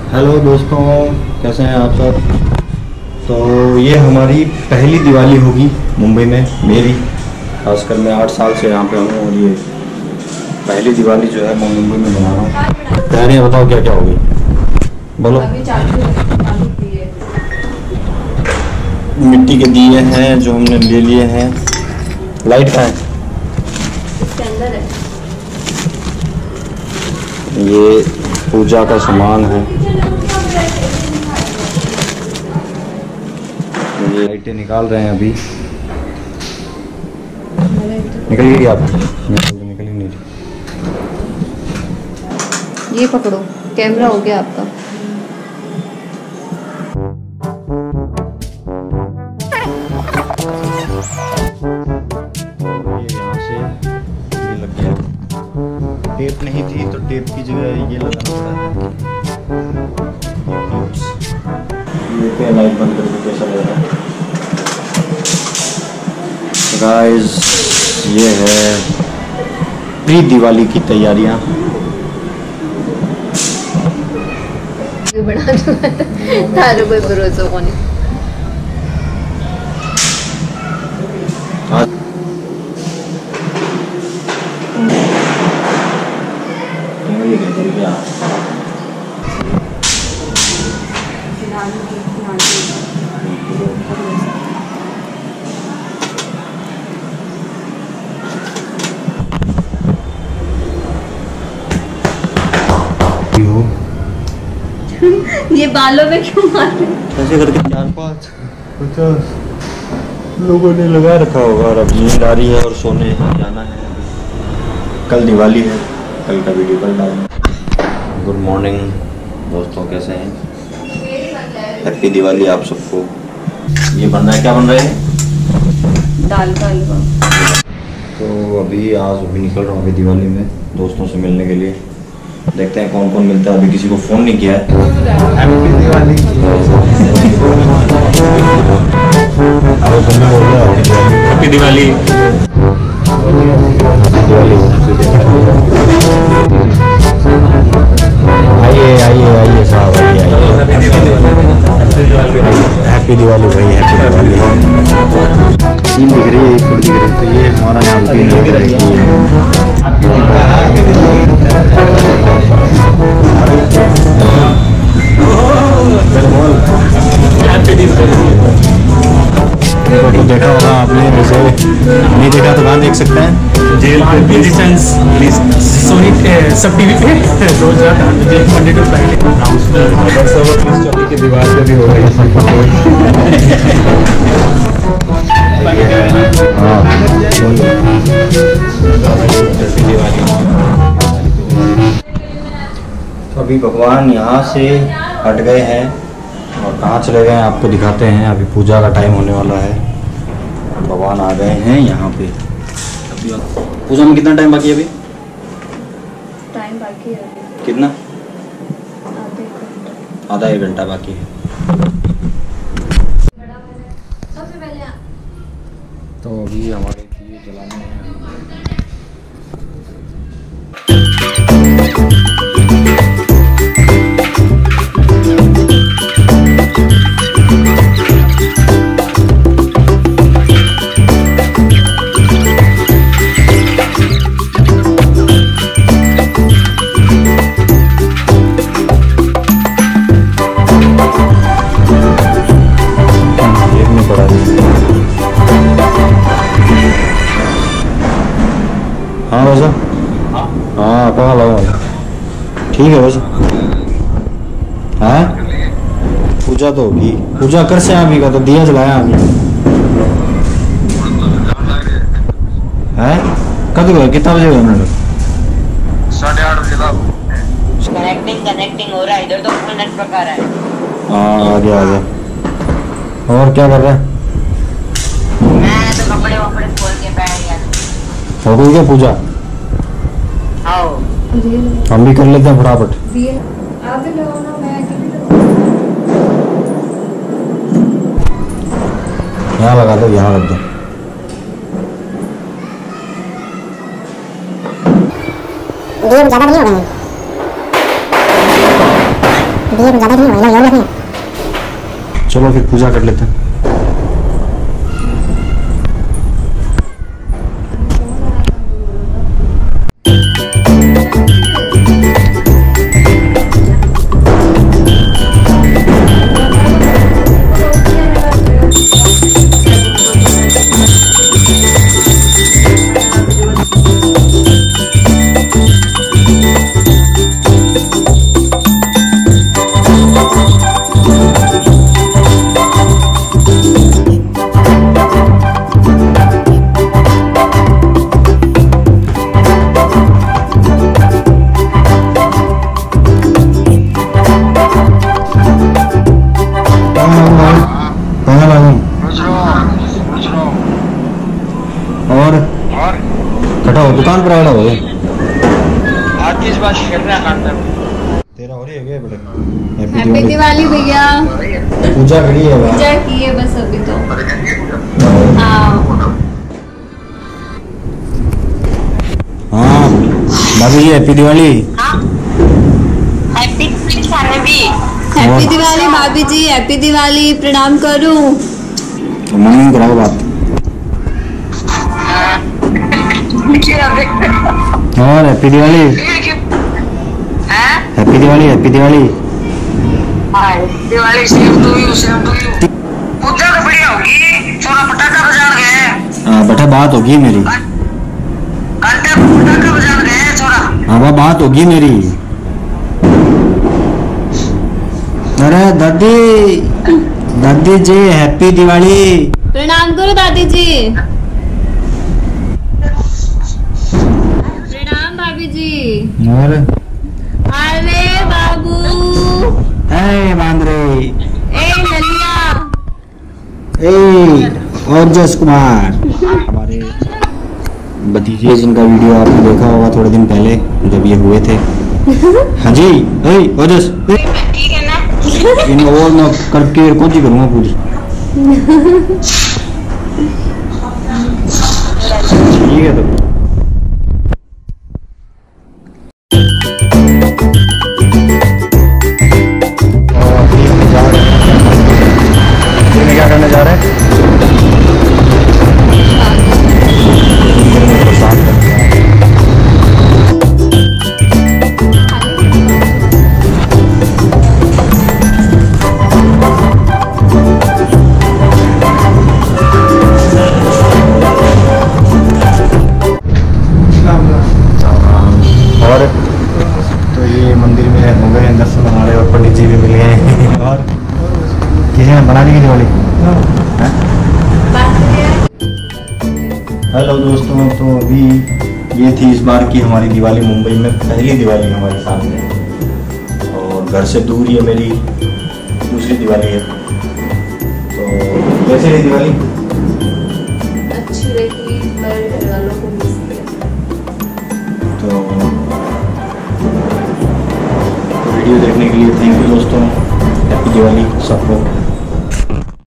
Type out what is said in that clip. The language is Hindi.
हेलो दोस्तों, कैसे हैं आप सब। तो ये हमारी पहली दिवाली होगी मुंबई में, मेरी खासकर मैं 8 साल से यहाँ पे हूँ और ये पहली दिवाली जो है मैं मुंबई में मना रहा हूँ। तैयारियाँ बताओ क्या क्या होगी, बोलो। मिट्टी के दिए हैं जो हमने ले लिए हैं। लाइट का है ये, पूजा का सामान है ये। लाइटें निकाल रहे हैं अभी। निकल गई आप? निकल ही नहीं रही। ये पकड़ो, कैमरा हो गया आपका। ये लग गया। टेप नहीं थी तो टेप की जगह ये लगाना पड़ा है। लाइट बंद करके कैसा लग रहा है गाइस। ये है प्री दिवाली की तैयारियां। बना तारो कोई भरोसा को नहीं। ये बालों में क्यों मार रहे हैं? ऐसे करके 4-5-50 लोगों ने लगा रखा होगा और अब नींद आ रही है और सोने जाना है। कल दिवाली है, कल का वीडियो कल डालना। गुड मॉर्निंग दोस्तों, कैसे हैं? हैप्पी दिवाली आप सबको। ये बन रहा है, क्या बन रहा है? दाल का हलवा। तो अभी निकल रहा हूँ अभी दिवाली में दोस्तों से मिलने के लिए। देखते हैं कौन कौन मिलता है। अभी किसी को फोन नहीं किया है। हैप्पी दिवाली। हैप्पी दिवाली। आइए आइए आइए साहब, आइए आइए। हैप्पी दिवाली भाई, हैप्पी दिवाली। तीन दिख रही है, एक फुट दिख रही है, तो ये हमारा नाम तीन दिख रही है। तो देखा होगा आपने, वैसे नहीं देखा तो कहाँ देख सकते हैं? जेल पे सोनी सब टीवी पे रोज रात 8 बजे मंडे टू फ्राइडे। चौकी की दीवार पे भी हो रही तो अभी भगवान यहाँ से हट गए हैं और कहाँ चले गए हैं आपको दिखाते हैं। अभी पूजा का टाइम होने वाला है, भगवान आ गए हैं यहाँ पे। अभी पूजा में कितना टाइम बाकी है? अभी टाइम बाकी है। कितना? आधा 1 घंटा बाकी है। सबसे पहले तो अभी हमारे दिए जलाने हैं। हाँ वैसा, हाँ पका लगा ठीक है वैसे। हाँ पूजा तो होगी, पूजा कर से आमी का तो दिया जलाया आमी है। कब गए, कितना बजे गए उन्होंने? 8:30 बजे। कनेक्टिंग हो रहा है इधर तो फुल नेट पका रहा है। हाँ आ गया। और क्या कर रहे हैं? मैं तो कपड़े वपड़े खोल के बैठ गया। हो गई क्या पूजा? आओ हम भी कर लेते हैं फटाफट। यहाँ लगा दो, यहाँ रख दो। ज़्यादा नहीं हो गए हैं। चलो फिर पूजा कर लेते हैं। और कटा हो दुकान पर आना हो बात करना खाता तेरा हो रही है क्या बेटा? हैप्पी दिवाली भैया। पूजा करी है पूजा की है बस अभी तो। हाँ हाँ भाभी जी हैप्पी दिवाली। हैप्पी खाने भी हैप्पी दिवाली भाभी जी, हैप्पी दिवाली। प्रणाम करूं। तो मम्मी कराओ बात। और happy Diwali, happy Diwali, happy Diwali. Diwali same to you, same to you. पूजा तो बढ़िया होगी, छोरा पटाखा बजा गए। हाँ बेटा बात होगी मेरी। घंटे पटाखा बजा गए छोरा। हाँ बात होगी मेरी। अरे दादी, दादी जी हैप्पी दिवाली। प्रणाम करो दादी जी। प्रणाम भाभी जी। और अरे बाबू, ए बांद्रे, ए ललिया, ए और जस कुमार। हमारे भतीजे जिनका वीडियो आपने देखा होगा थोड़े दिन पहले जब ये हुए थे। हाँ जी, ए ओजस ठीक है ना? इन और ना करके कौन सी करूँगा पूरी। ठीक है तो क्या करने जा रहे हैं? और तो ये मंदिर में हो गए दर्शन हमारे और पंडित जी भी मिले हैं। और किसी ने बना दी दिवाली। हेलो दोस्तों, तो अभी ये थी इस बार की हमारी दिवाली। मुंबई में पहली दिवाली हमारे सामने और घर से दूर ये मेरी दूसरी दिवाली है। तो कैसे रही दिवाली? अच्छी रही पर घर वालों को मिस किया। तो वीडियो देखने के लिए थैंक यू दोस्तों। हैप्पी दिवाली सबको।